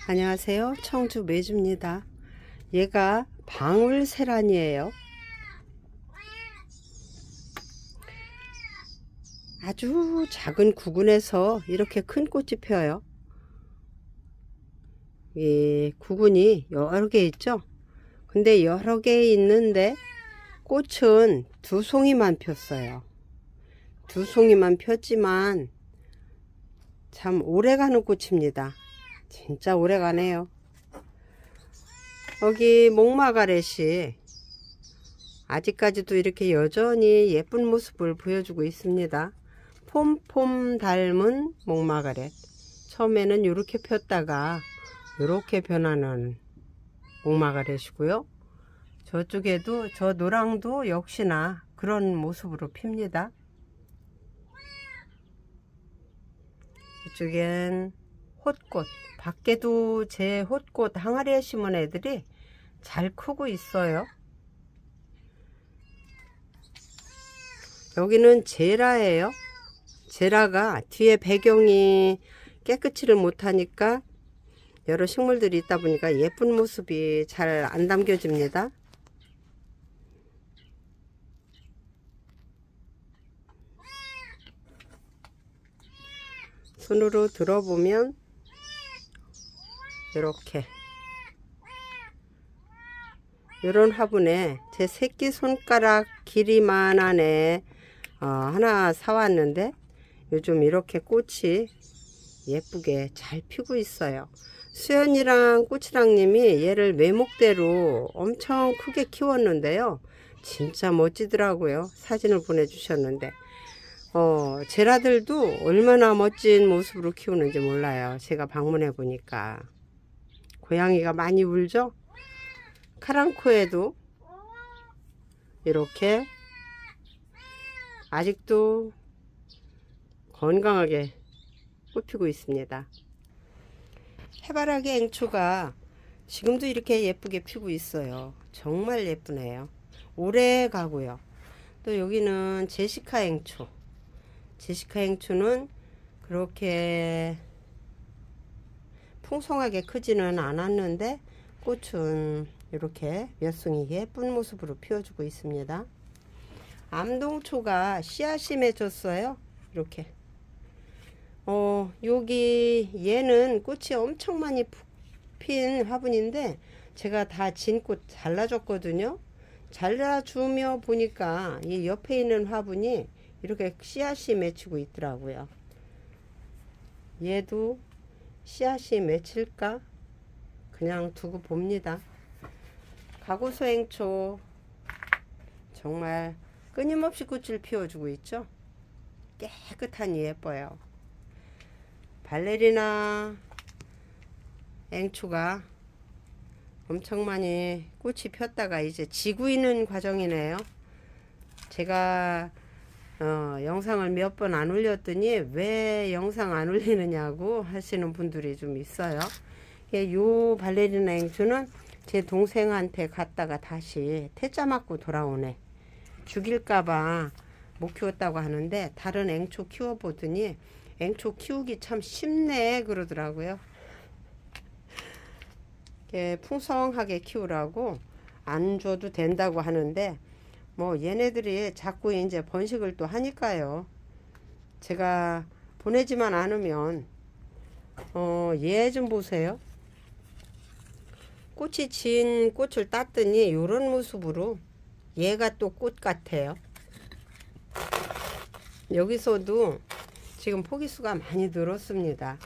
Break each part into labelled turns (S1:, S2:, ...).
S1: 안녕하세요. 청주 매주입니다. 얘가 방울세란이에요. 아주 작은 구근에서 이렇게 큰 꽃이 펴요. 이 구근이 여러 개 있죠. 근데 여러 개 있는데 꽃은 두 송이만 폈어요. 두 송이만 폈지만 참 오래가는 꽃입니다. 진짜 오래가네요. 여기 목마가렛이 아직까지도 이렇게 여전히 예쁜 모습을 보여주고 있습니다. 폼폼 닮은 목마가렛. 처음에는 이렇게 폈다가 이렇게 변하는 목마가렛이고요. 저쪽에도 저 노랑도 역시나 그런 모습으로 핍니다. 이쪽엔 홑꽃. 밖에도 제 홑꽃 항아리에 심은 애들이 잘 크고 있어요. 여기는 제라예요. 제라가 뒤에 배경이 깨끗이를 못하니까 여러 식물들이 있다 보니까 예쁜 모습이 잘 안 담겨집니다. 손으로 들어보면 이렇게 이런 화분에 제 새끼손가락 길이만한 애 하나 사왔는데 요즘 이렇게 꽃이 예쁘게 잘 피고 있어요. 수연이랑 꼬치랑님이 얘를 매목대로 엄청 크게 키웠는데요. 진짜 멋지더라고요. 사진을 보내주셨는데 제라들도 얼마나 멋진 모습으로 키우는지 몰라요. 제가 방문해 보니까 고양이가 많이 울죠. 카랑코에도 이렇게 아직도 건강하게 꽃피고 있습니다. 해바라기 앵초가 지금도 이렇게 예쁘게 피고 있어요. 정말 예쁘네요. 오래 가고요. 또 여기는 제시카 앵초. 제시카 앵초는 그렇게 풍성하게 크지는 않았는데 꽃은 이렇게 몇 송이 예쁜 모습으로 피워주고 있습니다. 암동초가 씨앗이 맺혔어요. 이렇게 여기 얘는 꽃이 엄청 많이 핀 화분인데 제가 다 진 꽃 잘라줬거든요. 잘라주며 보니까 이 옆에 있는 화분이 이렇게 씨앗이 맺히고 있더라고요. 얘도 씨앗이 맺힐까? 그냥 두고 봅니다. 가고소앵초 정말 끊임없이 꽃을 피워주고 있죠. 깨끗하니 예뻐요. 발레리나 앵초가 엄청 많이 꽃이 폈다가 이제 지고 있는 과정이네요. 제가 영상을 몇 번 안 올렸더니 왜 영상 안 올리느냐고 하시는 분들이 좀 있어요. 요 발레리나 앵초는 제 동생한테 갔다가 다시 퇴짜 맞고 돌아오네. 죽일까봐 못 키웠다고 하는데 다른 앵초 키워보더니 앵초 키우기 참 쉽네 그러더라고요. 풍성하게 키우라고 안 줘도 된다고 하는데 뭐 얘네들이 자꾸 이제 번식을 또 하니까요. 제가 보내지만 않으면 얘 좀 보세요. 꽃이 진 꽃을 땄더니 이런 모습으로 얘가 또 꽃 같아요. 여기서도 지금 포기수가 많이 늘었습니다.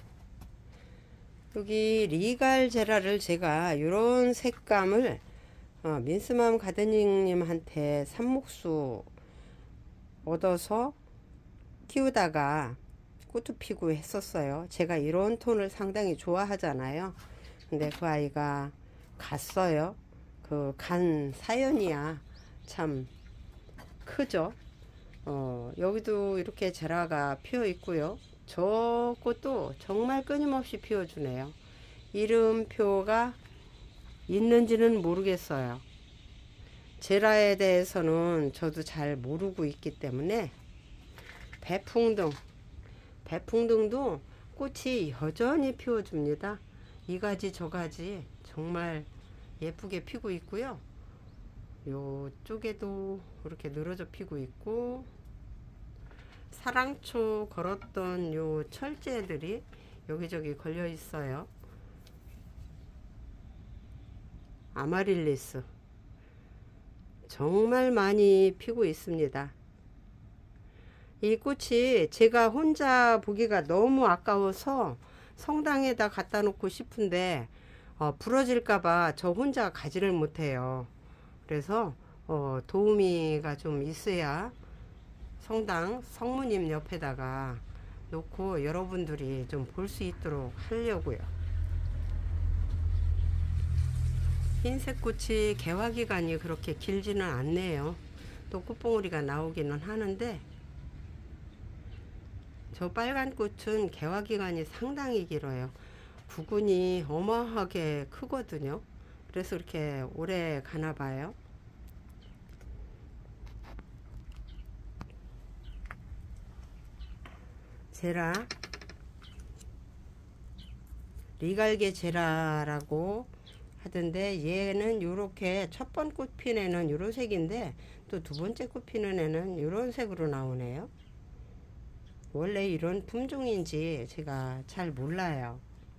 S1: 여기 리갈 제라를 제가 이런 색감을 민스맘 가드닝님한테 삽목수 얻어서 키우다가 꽃도 피고 했었어요. 제가 이런 톤을 상당히 좋아하잖아요. 근데 그 아이가 갔어요. 그 간 사연이야 참 크죠. 여기도 이렇게 제라가 피어 있고요. 저 꽃도 정말 끊임없이 피워주네요. 이름표가 있는지는 모르겠어요. 제라에 대해서는 저도 잘 모르고 있기 때문에 배풍등, 배풍등도 꽃이 여전히 피워줍니다. 이 가지 저 가지 정말 예쁘게 피고 있고요. 요쪽에도 이렇게 늘어져 피고 있고, 사랑초 걸었던 요 철제들이 여기저기 걸려 있어요. 아마릴리스 정말 많이 피고 있습니다. 이 꽃이 제가 혼자 보기가 너무 아까워서 성당에다 갖다 놓고 싶은데 부러질까봐 저 혼자 가지를 못해요. 그래서 도우미가 좀 있어야 성당 성모님 옆에다가 놓고 여러분들이 좀 볼 수 있도록 하려고요. 흰색 꽃이 개화기간이 그렇게 길지는 않네요. 또 꽃봉오리가 나오기는 하는데, 저 빨간 꽃은 개화기간이 상당히 길어요. 구근이 어마어마하게 크거든요. 그래서 이렇게 오래 가나 봐요. 제라, 리갈게 제라라고 하던데, 얘는 요렇게 첫 번 꽃 피는 애는 요런 색인데 또 두 번째 꽃 피는 애는 요런 색으로 나오네요. 원래 이런 품종인지 제가 잘 몰라요.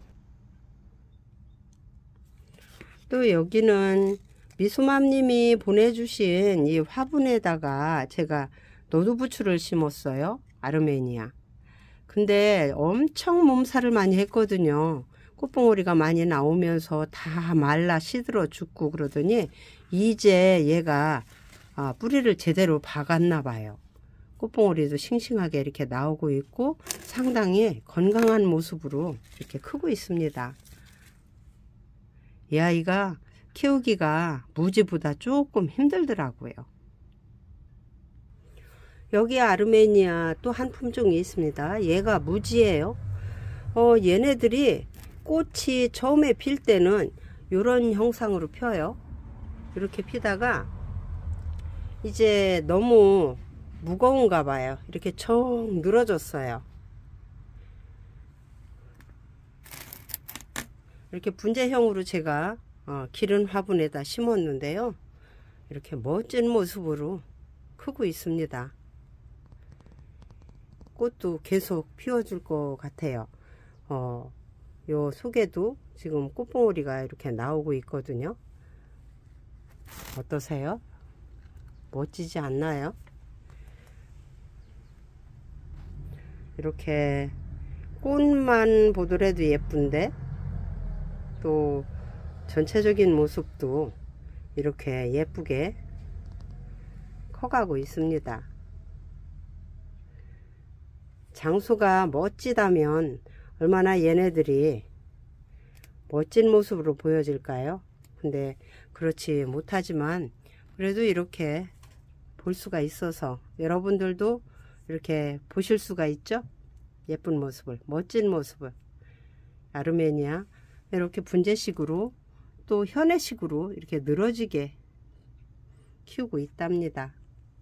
S1: 또 여기는 미소맘님이 보내주신 이 화분에다가 제가 노두부추를 심었어요. 아르메니아. 근데 엄청 몸살을 많이 했거든요. 꽃봉오리가 많이 나오면서 다 말라 시들어 죽고 그러더니 이제 얘가 뿌리를 제대로 박았나 봐요. 꽃봉오리도 싱싱하게 이렇게 나오고 있고 상당히 건강한 모습으로 이렇게 크고 있습니다. 이 아이가 키우기가 무지보다 조금 힘들더라고요. 여기 아르메니아 또 한 품종이 있습니다. 얘가 무지예요. 얘네들이 꽃이 처음에 필 때는 이런 형상으로 펴요. 이렇게 피다가 이제 너무 무거운가 봐요. 이렇게 쭉 늘어졌어요. 이렇게 분재형으로 제가 기른 화분에다 심었는데요. 이렇게 멋진 모습으로 크고 있습니다. 꽃도 계속 피워줄 것 같아요. 요 속에도 지금 꽃봉오리가 이렇게 나오고 있거든요. 어떠세요? 멋지지 않나요? 이렇게 꽃만 보더라도 예쁜데 또 전체적인 모습도 이렇게 예쁘게 커가고 있습니다. 장소가 멋지다면 얼마나 얘네들이 멋진 모습으로 보여질까요? 근데 그렇지 못하지만 그래도 이렇게 볼 수가 있어서 여러분들도 이렇게 보실 수가 있죠? 예쁜 모습을, 멋진 모습을. 아르메니아 이렇게 분재식으로 또 현해식으로 이렇게 늘어지게 키우고 있답니다.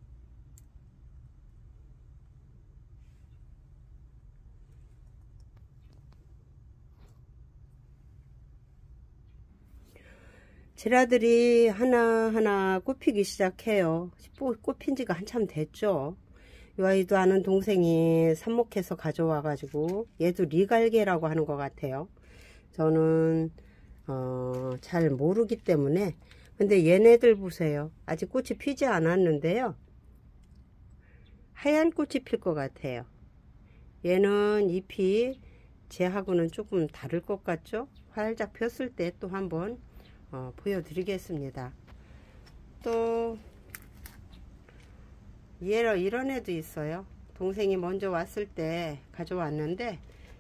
S1: 제라들이 하나하나 꽃피기 시작해요. 꽃핀 지가 한참 됐죠. 이 아이도 아는 동생이 삽목해서 가져와 가지고, 얘도 리갈게라고 하는 것 같아요. 저는 잘 모르기 때문에. 근데 얘네들 보세요. 아직 꽃이 피지 않았는데요. 하얀 꽃이 필 것 같아요. 얘는 잎이 쟤하고는 조금 다를 것 같죠? 활짝 폈을 때 또 한번 보여드리겠습니다. 또 이런 애도 있어요. 동생이 먼저 왔을 때 가져왔는데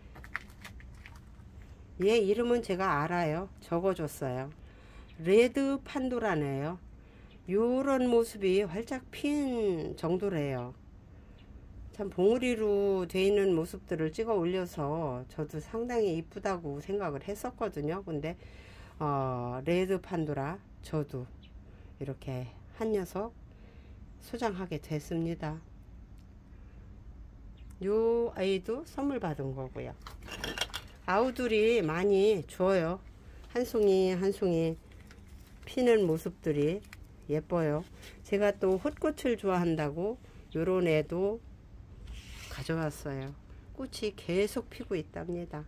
S1: 얘 이름은 제가 알아요. 적어줬어요. 레드 판도라네요. 요런 모습이 활짝 핀 정도래요. 참 봉우리로 되어 있는 모습들을 찍어 올려서 저도 상당히 이쁘다고 생각을 했었거든요. 근데 레드 판도라 저도 이렇게 한 녀석 소장하게 됐습니다. 요 아이도 선물 받은 거고요. 아우들이 많이 줘요. 한 송이 한 송이 피는 모습들이 예뻐요. 제가 또 헛꽃을 좋아한다고 요런 애도 가져왔어요. 꽃이 계속 피고 있답니다.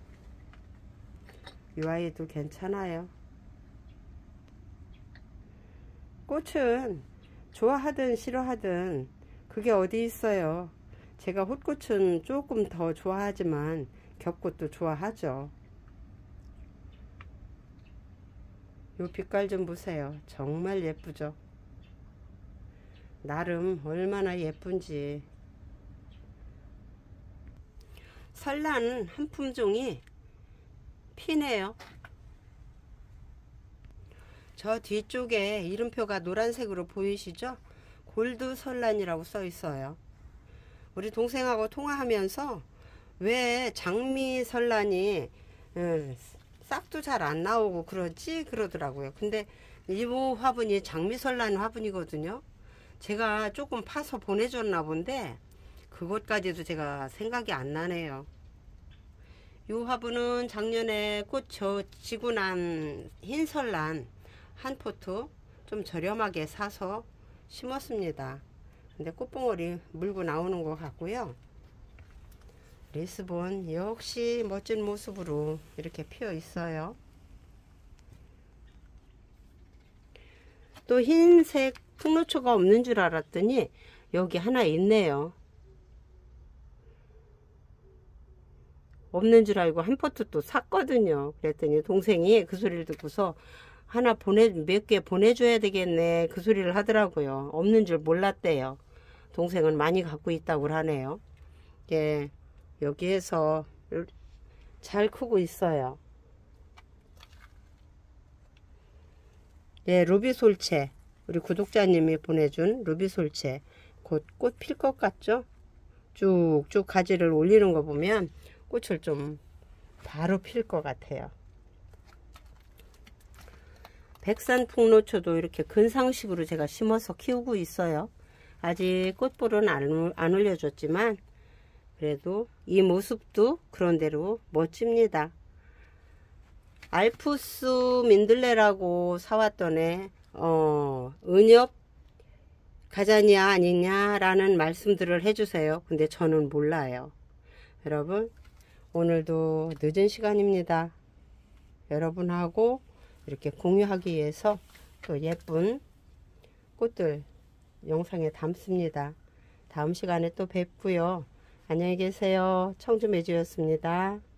S1: 이 아이도 괜찮아요. 꽃은 좋아하든 싫어하든 그게 어디 있어요. 제가 헛꽃은 조금 더 좋아하지만 겹꽃도 좋아하죠. 요 빛깔 좀 보세요. 정말 예쁘죠. 나름 얼마나 예쁜지. 설란 한 품종이 피네요. 저 뒤쪽에 이름표가 노란색으로 보이시죠? 골드 설란이라고 써 있어요. 우리 동생하고 통화하면서 왜 장미 설란이 싹도 잘 안 나오고 그러지? 그러더라고요. 근데 이 화분이 장미 설란 화분이거든요. 제가 조금 파서 보내줬나 본데 그것까지도 제가 생각이 안 나네요. 이 화분은 작년에 꽃 지고 난 흰설란 한 포트 좀 저렴하게 사서 심었습니다. 근데 꽃봉오리 물고 나오는 것 같고요. 리스본 역시 멋진 모습으로 이렇게 피어 있어요. 또 흰색 풍노초가 없는 줄 알았더니 여기 하나 있네요. 없는 줄 알고 한 포트 또 샀거든요. 그랬더니 동생이 그 소리를 듣고서 하나 몇 개 보내줘야 되겠네 그 소리를 하더라고요. 없는 줄 몰랐대요. 동생은 많이 갖고 있다고 하네요. 예, 여기에서 잘 크고 있어요. 예, 루비솔체 우리 구독자님이 보내준 루비솔체 곧 꽃 필 것 같죠? 쭉쭉 가지를 올리는 거 보면 꽃을 좀 바로 필 것 같아요. 백산풍노초도 이렇게 근상식으로 제가 심어서 키우고 있어요. 아직 꽃볼은 안 올려줬지만 그래도 이 모습도 그런대로 멋집니다. 알프스 민들레라고 사왔던 애 은엽 가자니아 아니냐 라는 말씀들을 해주세요. 근데 저는 몰라요. 여러분 오늘도 늦은 시간입니다. 여러분하고 이렇게 공유하기 위해서 또 예쁜 꽃들 영상에 담습니다. 다음 시간에 또 뵙고요. 안녕히 계세요. 청주매주였습니다.